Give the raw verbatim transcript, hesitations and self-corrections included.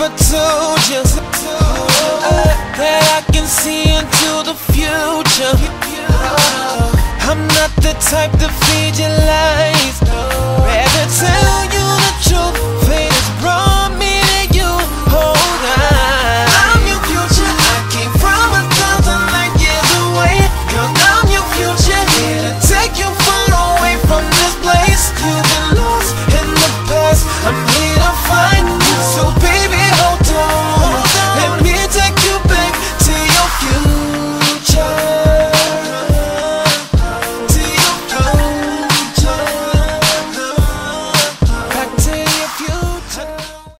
I told you uh, that I can see into the future. I'm not the type to feed your lies.